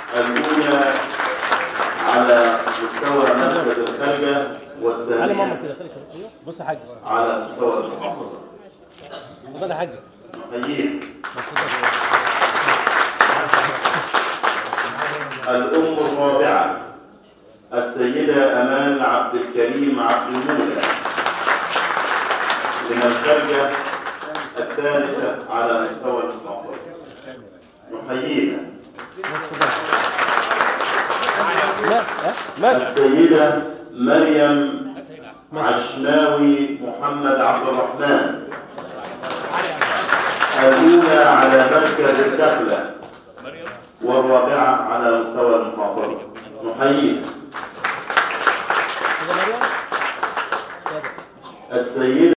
الأولى على مستوى مركز الخلجة والثانية بص يا حاج على مستوى المحافظة. اتفضل يا حاج. نحييك. الأم الرابعة السيدة أمال عبد الكريم عبد المولى من الخلجة الثالثة على مستوى المحافظة. نحييها. السيدة مريم عشناوي محمد عبد الرحمن الأولى على مركز الدخلة والرابعة على مستوى المحافظة. نحييها. السيدة